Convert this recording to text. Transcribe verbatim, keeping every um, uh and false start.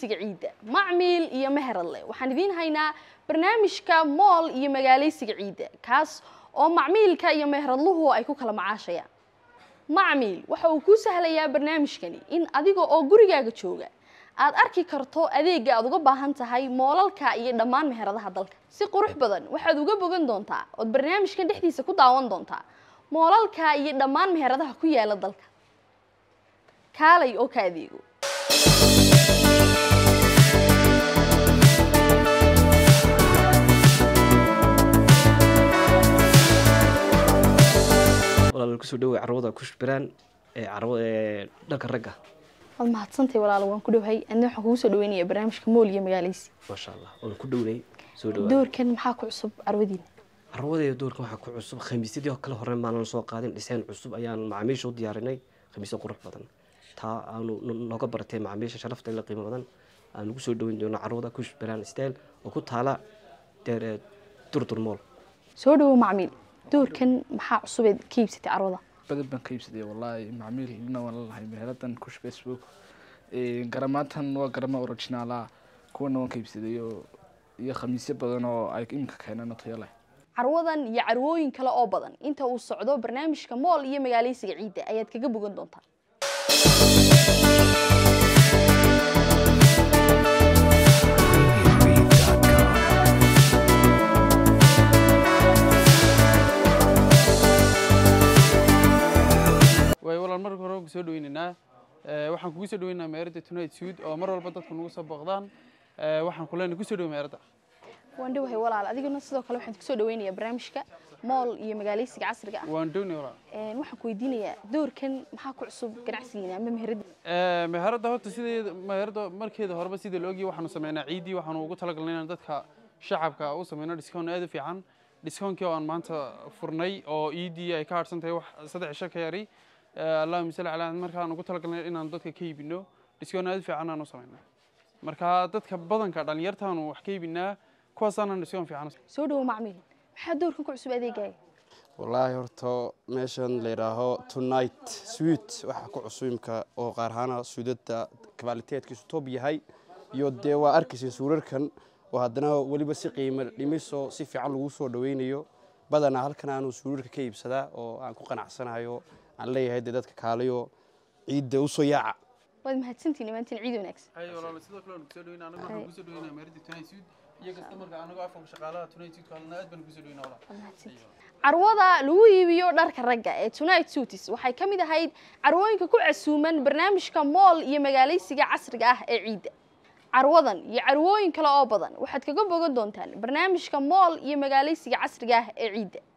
magaaleysiga ciida macmiil iyo meherle waxaan idin haynaa barnaamijka mool iyo magaaleysiga ciida kaas oo macmiilka iyo meherluhu ay ku kala macaashayaan macmiil waxa uu ku sahlayaa barnaamijkani in adiga oo gurigaaga jooga aad arki karto adeega aad uga baahan tahay moolalka iyo dhammaan meheradaha dalka si qurux badan waxaad uga bogan doontaa oo barnaamijkan dhexdiisa ku daawan doontaa moolalka iyo dhammaan meheradaha ku yaala dalka kaalay oo ka adeego walaal ku soo dhawaad carwada ku shbiraan ee carwada ee dhalka ragga wad mahadsantahay walaal waan ku dhawahay anna waxaan kugu soo dhaweynayaa barnaamijka mool iyo magaaleysi ma sha Allah oo ku dhawnay soo dhawaad doorkan maxaa ku cusub carwadiina carwada doorkan waxa ku cusub khamiisadii kala horreyn maalan soo qaadin dhiseen cusub ayaan macaamiisha u diyaarinay khamiis qurux badan taa aanu nooga bartay macaamiisha sharafta ila qiimo badan aan ugu soo dhaweyn doono carwada ku shbiraan style oo ku taala deer durdur mool soo dhawo macmiil doorkan maxaa cusub ee ka iibsatay carwada بدل بن كيبسدي والله معميل لنا والله مهلتن كوش فيسبوك إيه قرماتن وقرما أوريجينالا كون وان كيبسدي يو يا خميسة بدن أو أي إمك كنا نطيله carwadan iyo carwooyin kale oo badan inta uu socdo barnaamijka mool iyo magaaleysiga ciida ayaad kaga bogan doontaa marka hore ugu soo dhaweynaa ee waxaan kugu soo dhaweynaa meerada Tonight Suud oo mar walba dadku nagu soo booqdaan ee waxaan ku leenahay ku soo dhaweey meerada waan dhawahay walaal adiguna sidoo kale waxaan ku soo dhaweynayaa barnaamijka mool iyo magaaleysiga casriga ah waan dhawnay walaal ee waxaan ku weydiinayaa doorkan maxaa ku cusub ganacsigiina ama meherada ee meherada horta sidii meherada markeeda horeba sidii loogi waxaanu sameynaa ciidii waxaanu ugu talagalnay in dadka shacabka u sameeyno discount aad u fiican discount-kii oo aan maanta furnay oo ciidii ay ka harsan tahay wax saddex shaka yari اللهم صل على markaan ugu talagalnay inaan dadka ka iibino discount aad fiican aan u sameeyno marka dadka badanka dhalinyartaan wax ka iibinaa kuwaas aan discount fiican soo dhawo macmiil waxa doorkan ku cusub adeegay wallahi horto meeshan leeraho Tonight Suud waxa ku cusubimka oo qaarhana suudada quality-kiisu top yahay iyo de waa arkaysa suurarkan oo hadana waliba si qiimo dhimiso si fiican lagu soo dhaweynayo badana halkan aanu suurarka ka iibsadaa oo aan ku qanacsanayo aan leeyahay dadka kaaliyo ciid u soo yaaca wad mahadsantiin imaantiin ciid wanaagsan ay walaal sidoo kale aan ku soo dhaweynaa anagu waxaan ku soo dhaweynaa meerada Tonight Suud iyo customer-ka anagu afka shaqaalaha Tonight Suud kalena aad baan ku soo dhaweynaa walaal carwada lagu iibiyo dharka ragga ee Tonight Suits waxay kamid ahayd carwooyinka ku casuuman barnaamijka mool iyo magaaleysiga casriga ah ee ciida carwadan iyo carwooyin kale oo badan waxaad kaga bogan doontaan barnaamijka mool iyo magaaleysiga casriga ah ee ciida